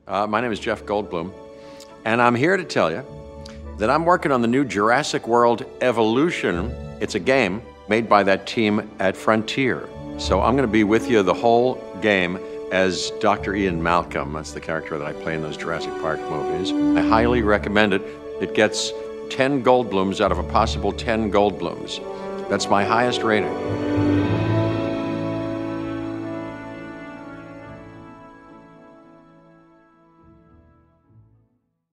My name is Jeff Goldblum, and I'm here to tell you that I'm working on the new Jurassic World Evolution. It's a game made by that team at Frontier. So I'm going to be with you the whole game as Dr. Ian Malcolm. That's the character that I play in those Jurassic Park movies. I highly recommend it. It gets 10 Goldblums out of a possible 10 Goldblums. That's my highest rating.